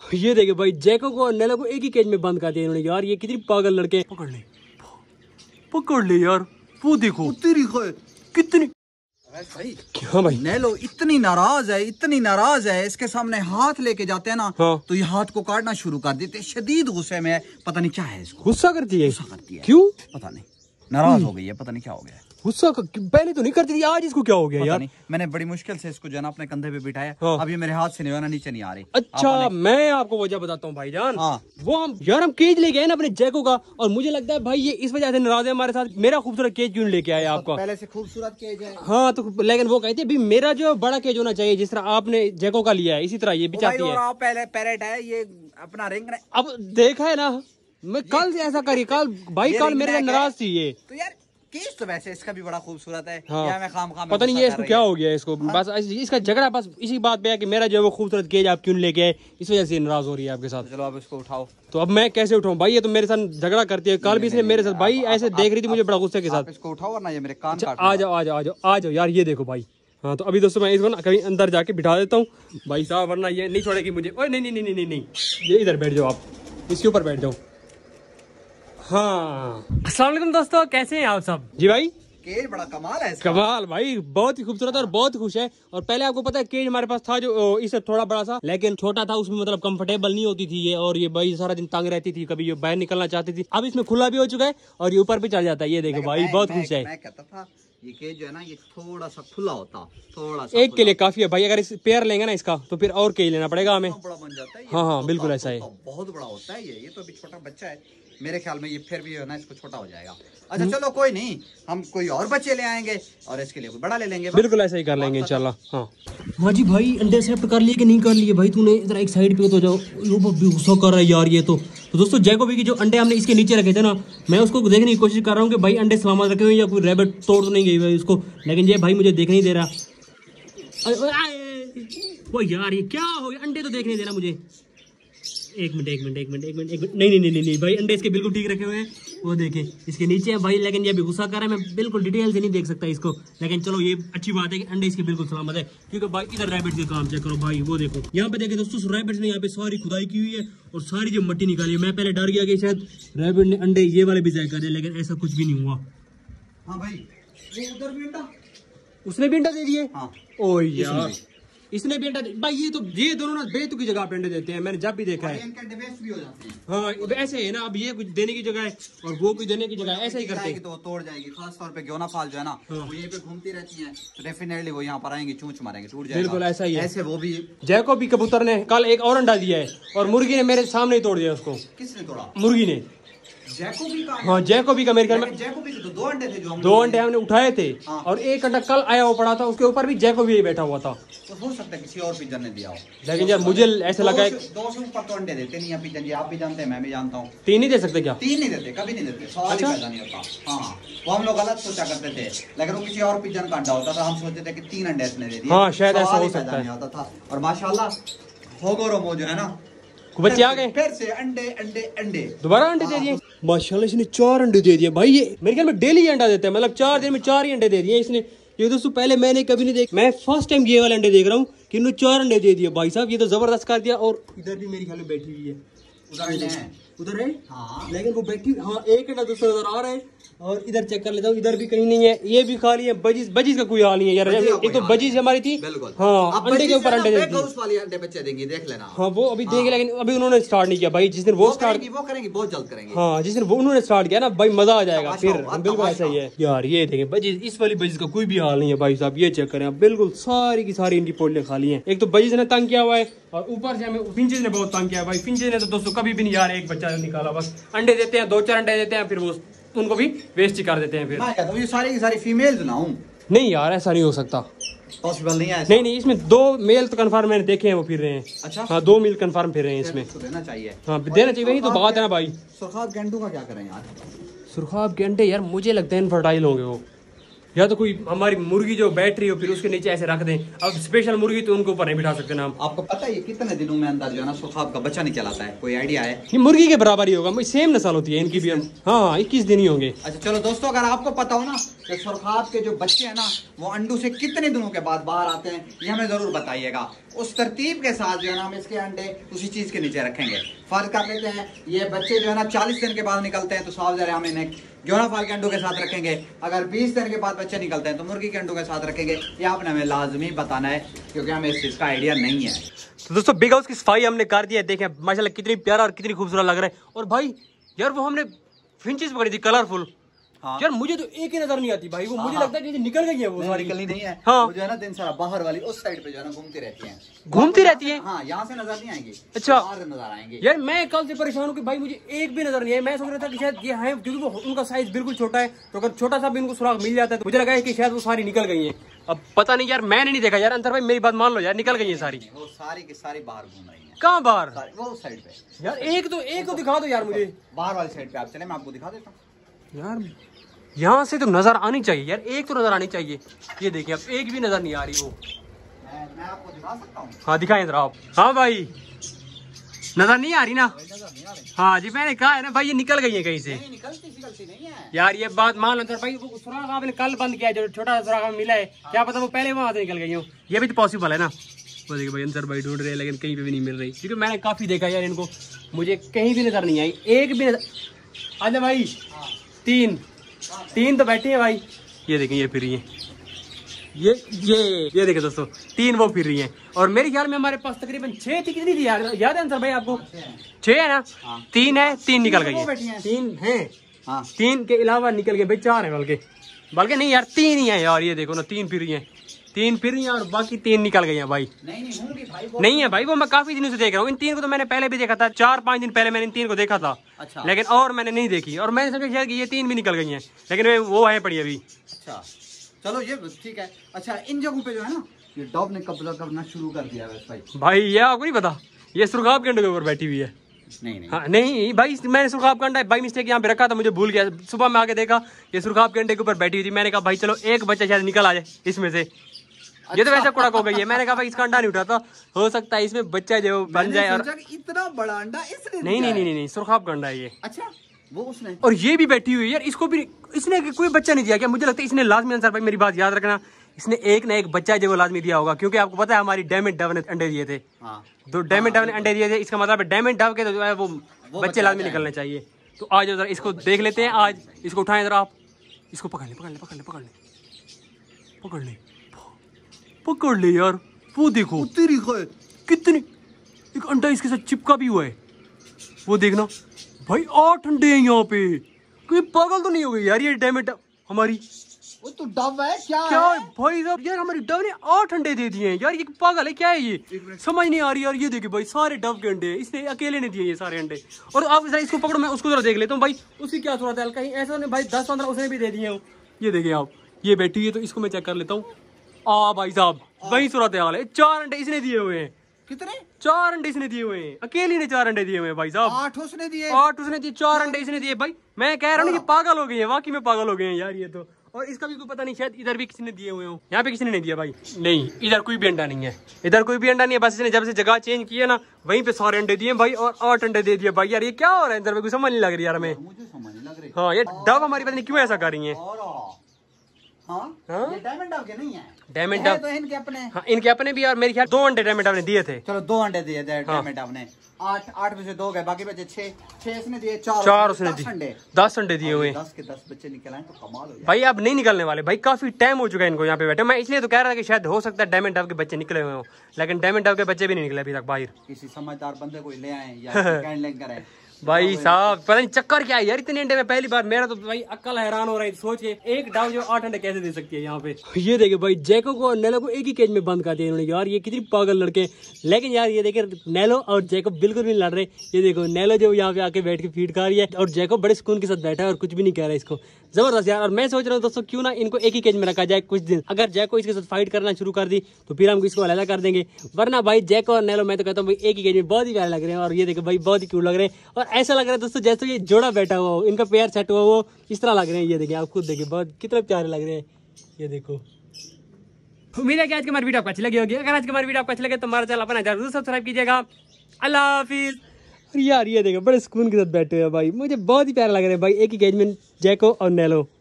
ये देखे भाई, जैको को और नेला को एक ही केज में बंद कर दिया इन्होंने। यार ये कितनी पागल लड़के। पकड़ ले यार, वो देखो कितनी। भाई हाँ भाई, नेलो इतनी नाराज है, इसके सामने हाथ लेके जाते हैं ना। हाँ। तो ये हाथ को काटना शुरू कर देते, शदीद गुस्से में है, पता नहीं क्या है इसको। गुस्सा करती है। क्यों पता नहीं, नाराज हो गई है, पता नहीं क्या हो गया। गुस्सा पहले तो नहीं करती थी, आज इसको क्या हो गया यार। नहीं, मैंने बड़ी मुश्किल से इसको जो है ना अपने कंधे पे बिठाया। हाँ। अब ये मेरे हाथ से नहीं ना नीचे नहीं आ रही। अच्छा, मैं आपको वजह बताता हूँ भाईजान। हाँ। वो हम केज लेके आए ना अपने जैको का, और मुझे लगता है भाई ये इस वजह से नाराज है हमारे साथ। मेरा खूबसूरत केज क्यों लेके आया आपका? पहले से खूबसूरत केज है। हाँ तो लेकिन वो कहते हैं मेरा जो बड़ा केज होना चाहिए, जिस तरह आपने जैको का लिया है इसी तरह ये भी चाहती है। पहले पैरेट है, ये अपना रिंग। अब देखा है ना, मैं कल से ऐसा करी, कल भाई कल मेरे नाराज थी ये। तो यार केस तो वैसे इसका भी बड़ा खूबसूरत है। हाँ। या मैं खाम पता नहीं है इसको क्या हो गया इसको। हाँ? बस इसका झगड़ा बस इसी बात पे है कि मेरा जो है वो खूबसूरत केज आप क्यों लेके आए, इस वजह से नाराज हो रही है आपके साथ। चलो अब इसको उठाओ। तो अब मैं कैसे उठाऊं भाई, ये तो मेरे साथ झगड़ा करती है। कल भी इसने मेरे साथ भाई ऐसे देख रही थी मुझे बड़ा गुस्से के साथ। इसको उठाओ वरना ये मेरे कान काट। आ जाओ यार, ये देखो भाई। हाँ तो अभी दोस्तों मैं इसको ना कहीं अंदर जाके बिठा देता हूँ भाई साहब, वरना ये नहीं छोड़ेगी मुझे। ओए नहीं, ये इधर बैठ जाओ, आप इसके ऊपर बैठ जाओ। हाँ अस्सलाम वालेकुम दोस्तों, कैसे हैं आप सब? जी भाई केज बड़ा कमाल है इसका। कमाल भाई, बहुत ही खूबसूरत और बहुत खुश है। और पहले आपको पता है केज हमारे पास था जो इससे थोड़ा बड़ा सा, लेकिन छोटा था, उसमें मतलब कंफर्टेबल नहीं होती थी ये, और ये भाई सारा दिन तंग रहती थी, कभी ये बाहर निकलना चाहती थी। अब इसमें खुला भी हो चुका है और ये ऊपर भी चढ़ जाता है। ये देखो भाई बहुत खुश है। मैं कहता था ये केज जो है ना ये थोड़ा सा खुला होता, थोड़ा सा एक के लिए काफी है भाई। अगर इस पेयर लेंगे ना इसका तो फिर और केज लेना पड़ेगा हमें। बड़ा बन जाता है। हाँ बिल्कुल ऐसा है, बहुत बड़ा होता है ये तो अभी छोटा बच्चा है मेरे ख्याल में, ये फिर भी है ना इसको छोटा हो जाएगा। अच्छा चलो कोई नहीं, हम कोई और बच्चे ले आएंगे और इसके लिए कोई बड़ा ले लेंगे। बिल्कुल ऐसा ही कर लेंगे इंशाल्लाह। हाँ जी भाई, अंडे एक्सेप्ट कर लिए कि नहीं कर लिए भाई तूने? इधर एक साइड पे तो जाओ, गुस्सा कर रहा है यार ये तो दोस्तों जैकोबी के जो अंडे हमने इसके नीचे रखे थे ना, मैं उसको देखने की कोशिश कर रहा हूँ कि भाई अंडे सलामत रखे हुए या कोई रैबिट तोड़ तो नहीं गई भाई उसको, लेकिन ये भाई मुझे देख नहीं दे रहा। वो यार ये क्या हो गया, अंडे तो देखने देना मुझे। एक मिनट नहीं भाई, अंडे इसके बिल्कुल ठीक रखे हुए हैं, वो देखें इसके नीचे है भाई, लेकिन ये भी गुस्सा कर रहा है। मैं बिल्कुल डिटेल से नहीं देख सकता इसको, लेकिन चलो ये अच्छी बात है कि अंडे इसके बिल्कुल सलामत है। क्योंकि भाई इधर रैबिट के काम चेक करो भाई, वो देखो यहाँ पे देखें दोस्तों, रैबिट ने यहाँ पे सारी खुदाई की हुई है और सारी जो मट्टी निकाली है। मैं पहले डर गया कि शायद रैबिट ने अंडे ये वाले भी जाए कर दिए, लेकिन ऐसा कुछ भी नहीं हुआ। हाँ भाई उधर भी अंडा, उसने भी अंडा दे दिए। हाँ। ओ यार इसने भी अंडा भाई, ये दोनों ना बेतुकी जगह पे अंडे देते हैं, मैंने जब भी देखा है। इनके डिवेस्ट भी हो जाते हैं। हाँ ऐसे है ना, अब ये कुछ देने की जगह है और वो कुछ देने की जगह है, ऐसा ही करते हैं। तो तोड़ जाएगी, खास तौर पे ग्योना फाल जो है ना, वो यहीं पे घूमती रहती है, तो डेफिनेटली वो यहाँ पर आएंगे, चूंच मारेंगे, टूट जाएगा। बिल्कुल ऐसा ही है। ऐसे वो भी जैकोबी कबूतर ने कल एक और अंडा दिया है और मुर्गी ने मेरे सामने ही तोड़ दिया उसको। किसने तोड़ा? मुर्गी ने। जैकोबी का? हाँ जैकोबी का मेरे ख्याल में। जैकोबी के तो 2 अंडे थे, जो हम 2 अंडे हमने उठाए थे। हाँ। और एक अंडा कल आया हुआ पड़ा था, उसके ऊपर भी जैकोबी ही बैठा हुआ था। तो हो सकता है किसी और पिजन ने दिया हो, लेकिन यार मुझे ऐसा लगा 2 से ऊपर तो अंडे देते नहीं है पिजन जी, आप भी जानते हैं, मैं भी जानता हूँ। 3 नहीं दे सकते क्या? 3 नहीं देते, कभी नहीं देते, सवाल ही पैदा नहीं होता। हाँ वो हम लोग गलत सोचा करते थे, लेकिन वो किसी और पिजन का अंडा होता था, हम सोचते थे कि 3 अंडे इसने दे दिए। हाँ शायद ऐसा हो सकता है। और माशाल्लाह होगोरोमो जो है ना, बच्चे आ गए फिर से अंडे दोबारा अंडे दे दिए। माशाल्लाह इसने 4 अंडे दे दिए भाई, ये मेरे ख्याल में डेली अंडा देता है, मतलब 4 दिन में 4 ही अंडे दे दिए इसने। ये दोस्तों पहले मैंने कभी नहीं देखा, मैं फर्स्ट टाइम ये वाले अंडे देख रहा हूँ कि इन्होंने 4 अंडे दे दिए भाई साहब, ये तो जबरदस्त कर दिया। और इधर भी मेरे ख्याल में बैठी हुई है, उधर है हाँ, लेकिन वो बैठी। हाँ एक अंडा दोस्तों नजर आ रहा है, और इधर चेक कर लेता हूँ, इधर भी कहीं नहीं है, ये भी खाली है। बजीज का कोई हाल नहीं है यार, एक तो बजीज हमारी थी। हाँ अंडे के ऊपर अंडे अंडे बच्चे देंगे, देख लेना। हाँ वो अभी देंगे, लेकिन अभी उन्होंने स्टार्ट नहीं किया भाई। जिस दिन वो करेंगे बहुत जल्द करेंगे। हाँ जिस दिन वो उन्होंने स्टार्ट किया ना भाई, मजा आ जाएगा फिर। बिल्कुल ऐसा ही है यार, ये देखें बजीज, इस वाली बजीज का कोई भी हाल नहीं है भाई साहब, ये चेक करें बिल्कुल सारी की सारी इनकी पोटलियां खाली हैं। एक तो बजीज ने तंग किया हुआ है और ऊपर से हमें फिंचेस ने बहुत तंग किया भाई। फिंचेस ने तो दोस्तों कभी भी नहीं यार एक बच्चा निकाला, बस अंडे देते हैं, 2-4 अंडे देते हैं, फिर वो उनको भी वेस्ट ही कर देते हैं। फिर तो ये सारी की सारी फीमेल्स ना हूं? नहीं यार ऐसा नहीं हो सकता, पॉसिबल नहीं है। नहीं इसमें 2 मेल तो कंफर्म मैंने देखे हैं, वो फिर रहे हैं। अच्छा हाँ 2 मेल कंफर्म फिर रहे हैं इसमें। तो देना चाहिए। हाँ देना चाहिए, वही तो बात है ना भाई। सुरखाब गेंडू का क्या करें यार? सुरखाब के अंडे यार मुझे लगता है इनफर्टाइल होंगे वो, या तो कोई हमारी मुर्गी जो बैठ रही हो फिर उसके नीचे ऐसे रख दें। अब स्पेशल मुर्गी तो उनके ऊपर नहीं बिठा सकते ना हम। आपको पता है ये कितने दिनों में अंदर जो है ना सुरखाब का बच्चा निकल आता है, कोई आइडिया है? ये मुर्गी के बराबर ही होगा, सेम नस्ल होती है इनकी भी। हाँ 21 दिन ही होंगे। अच्छा चलो दोस्तों, अगर आपको पता हो ना कि सुरखाब के जो बच्चे हैं ना वो अंडू से कितने दिनों के बाद बाहर आते हैं, ये हमें जरूर बताइएगा। उस तरतीब के साथ जो है ना हम इसके अंडे उसी चीज के नीचे रखेंगे। फर्ज कर लेते हैं ये बच्चे जो है ना 40 दिन के बाद निकलते हैं तो साफ ज़रा हम इन्हें ग्योना फाल के अंडों के साथ रखेंगे। अगर 20 दिन के बाद बच्चे निकलते हैं तो मुर्गी के अंडों के साथ रखेंगे। ये आपने हमें लाजमी बताना है क्योंकि हमें इस चीज़ का आइडिया नहीं है। तो दोस्तों बिग हाउस की सफाई हमने कर दी है, देखें माशाल्लाह कितनी प्यारा और कितनी खूबसूरत लग रहा है। और भाई यार वो हमने फिंचेस पकड़ी थी कलरफुल। हाँ। यार मुझे तो एक ही नजर नहीं आती भाई, वो मुझे लगता है कि निकल गई है वो सारी। निकलनी नहीं है। हाँ। वो जो है ना दिन सारा बाहर वाली उस साइड पे जो है ना घूमती रहती हैं। घूमती रहती है। हाँ, यहाँ से नजर नहीं आएंगी। अच्छा, बाहर नजर आएंगी। यार मैं कल से परेशान हूँ कि भाई मुझे एक भी नजर नहीं है। मैं सोच रहा था कि शायद ये है क्योंकि वो उनका साइज बिल्कुल छोटा है, तो अगर छोटा सा भी उनको सुराग मिल जाता है तो मुझे लगा है कि शायद वो सारी निकल गई है। अब पता नहीं यार, मैंने नहीं देखा यार। अंतर भाई मेरी बात मान लो यार, निकल गई है सारी। वो सारी की सारी बाहर घूम रही है। कहाँ बाहर? वो साइड पे यार एक तो दिखा दो यार मुझे। बाहर वाली साइड पे आप चले, मैं आपको दिखा देता हूँ। यार यहाँ से तो नजर आनी चाहिए यार, एक तो नजर आनी चाहिए। ये देखिए अब एक भी नजर नहीं आ रही वो। मैं आपको दिखा सकता हूँ। हाँ दिखाएं जरा आप। हाँ भाई नजर नहीं आ रही ना? हाँ जी मैंने कहा है ना भाई, ये निकल गई है कहीं से। निकलती नहीं है यार ये बात मान लो सर भाई, वो सुराग आपने कल बंद किया, जो छोटा सुराग हमें मिला है, क्या पता वो पहले वहां से निकल गई हो। ये भी तो पॉसिबल है ना। वो देखिए भाई अंदर भाई ढूंढ रहे हैं लेकिन कहीं पे भी नहीं मिल रही, क्योंकि मैंने काफी देखा यार इनको, मुझे कहीं भी नजर नहीं आई, एक भी नजर। आजा भाई, तीन तो बैठे हैं भाई। ये देखें ये फिर रही है, ये देखें दोस्तों, 3 वो फिर रही हैं। और मेरे ख्याल में हमारे पास तकरीबन 6 थी, कितनी थी याद है अंसर भाई आपको? 6 है ना? 3 है, 3 निकल गई है। 3 है, 3 के अलावा निकल गए भाई, 4 है बल्कि नहीं यार 3 ही है यार। ये देखो ना 3 फिर रही हैं, 3 फिर रही हैं और बाकी 3 निकल गई हैं भाई। नहीं है भाई, वो मैं काफी दिनों से देख रहा हूँ। इन 3 को तो मैंने पहले भी देखा था, 4-5 दिन पहले मैंने इन 3 को देखा था। अच्छा। लेकिन और मैंने नहीं देखी, और मैंने समझा शायद ये 3 भी निकल गई हैं, लेकिन वो है पड़ी अभी। अच्छा चलो ये ठीक है। अच्छा इन जगहों पे जो है ना ये डॉग ने कब्जा करना शुरू कर दिया है भाई ये आपको नहीं पता, ये सुरखाब के अंडे के ऊपर बैठी हुई है। नहीं हाँ नहीं भाई, मैंने सुरखाब का अंडा बाई मिस्टेक यहाँ पे रखा था, मुझे भूल गया। सुबह में आके देखा ये सुरखाब के अंडे के ऊपर बैठी हुई थी। मैंने कहा भाई चलो एक बच्चा शायद निकल आ जाए इसमें से। ये तो वैसे कुड़क हो गई है। मैंने कहा भाई इसका अंडा नहीं उठाता, हो सकता है इसमें बच्चा जो बन जाए। और इतना बड़ा अंडा इसने नहीं सुरखाब का अंडा है ये। अच्छा वो उसने, और ये भी बैठी हुई है यार, इसको भी इसने कोई बच्चा नहीं दिया क्या? मुझे लगता है इसने लाजमी, अंसर भाई मेरी बात याद रखना, इसने एक ना एक बच्चा जो लाजमी दिया होगा, क्योंकि आपको पता है हमारी डायमंड डव ने अंडे दिए थे। तो डायमंड डव ने अंडे दिए थे, इसका मतलब डायमंड डव के तो जो है वो बच्चे लाजमी निकलने चाहिए। तो आज जरा इसको देख लेते हैं, आज इसको उठाएं जरा आप, इसको पकड़ ले यार। वो देखो कितनी, एक अंडा इसके साथ चिपका भी हुआ है, वो देखना भाई 8 अंडे हैं यहाँ पे। कोई पागल तो नहीं हो गई यार ये डायमंड हमारी? वो तो डव है क्या है? भाई साहब यार हमारी डव ने 8 अंडे दे दिए हैं यार, ये पागल है क्या है ये? समझ नहीं आ रही यार। ये देखिए भाई सारे डव के अंडे इसने अकेले ने दिए ये सारे अंडे। और आप जरा इसको पकड़ो, मैं उसको जरा देख लेता हूँ भाई, उसकी क्या सूरत है। कहीं ऐसा नहीं भाई 10-15 उसने भी दे दिए हो। ये देखिए आप, ये बैठी है तो इसको मैं चेक कर लेता हूँ। भाई साहब वही सूरत हाल है, 4 अंडे इसने दिए हुए हैं। कितने? 4 अंडे इसने दिए हुए हैं, अकेली ने 4 अंडे दिए हुए हैं भाई साहब। 8 उसने दिए, 4 अंडे इसने दिए भाई। मैं कह रहा हूँ ये पागल हो गई है, वाकई में पागल हो गए हैं यार ये तो। और इसका भी कोई पता नहीं, शायद इधर भी किसी ने दिए हुए हो, यहाँ पे किसी ने नहीं दिया भाई। नहीं इधर कोई भी अंडा नहीं है, इधर कोई भी अंडा नहीं है। बस इसने जब से जगह चेंज किया ना, वहीं पे सारे अंडे दिए भाई, और 8 अंडे दे दिए भाई। यार ये क्या हो रहा है इधर, कुछ समझ नहीं लग रही यार हमें। मुझे समझ नहीं लग रही। हाँ ये डव हमारी पता नहीं क्यों ऐसा कर रही है। ये डायमंड डव के नहीं है, डायमंड डव तो इनके अपने। हाँ इनके अपने भी, और मेरे ख्याल 2 अंडे डायमंड डव ने दिए थे। चलो 2 अंडे दिए थे डायमंड डव ने। 8 में से 2 गए, बाकी बचे 6 इसने दिए, 4 उसने दिए, 10 अंडे दिए हुए। 10 के 10 बच्चे निकल आए तो कमाल हो गया भाई। अब नहीं निकलने वाले भाई, काफी टाइम हो चुका है इनको यहाँ पे बैठे। मैं इसलिए तो कह रहा था कि शायद हो सकता है डायमंड डव के बच्चे निकले हुए हो, लेकिन डायमंड डव के बच्चे भी नहीं निकले अभी तक बाहर। किसी समझदार बंदे को ले आए या लेकर आए भाई साहब। पता नहीं चक्कर क्या है यार, इतने अंडे में पहली बार। मेरा तो भाई अक्ल हैरान हो रहा है सोच के, एक डव जो 8 अंडे कैसे दे सकती है यहाँ पे। ये देखिए भाई, जैको को और नेलो को एक ही केज में बंद कर दिया इन्होंने यार। ये कितनी पागल लड़के हैं। लेकिन यार ये देखिए नेलो और जैको बिल्कुल भी नहीं लड़ रहे। ये देखो नेलो जो यहाँ पे आके बैठ के फीड खा रही है, और जैको बड़े सुकून के साथ बैठा है और कुछ भी नहीं कह रहा है इसको। जबरदस्त यार। और मैं सोच रहा हूँ दोस्तों क्यों ना इनको एक ही केज में रखा जाए कुछ दिन। अगर जैको इसके साथ फाइट करना शुरू कर दी तो फिर हम इसको अलग कर देंगे, वरना भाई जैको और नेलो मैं तो कहता हूँ भाई एक ही केज में बहुत ही प्यारे लग रहे हैं। और ये देखो भाई बहुत ही क्यूट लग रहे हैं, और ऐसा लग रहा है दोस्तों जैसे ये जोड़ा बैठा हुआ हो, इनका पेयर सेट हुआ वो इस तरह लग रहे हैं। ये देखिए आप खुद देखिए, बहुत कितने प्यारे लग रहे हैं। ये देखो। उम्मीद है कि आज की हमारी वीडियो आपको अच्छी लगी होगी। अगर आज की हमारी वीडियो आपको अच्छी लगे तो हमारा चैनल अपना जरूर सब्सक्राइब कीजिएगा। अल्लाह हाफिज। यार ये देखो बड़े सुकून के साथ बैठे हैं भाई, मुझे बहुत ही प्यारा लग रहा है भाई एक ही केज में जैको और नेलो।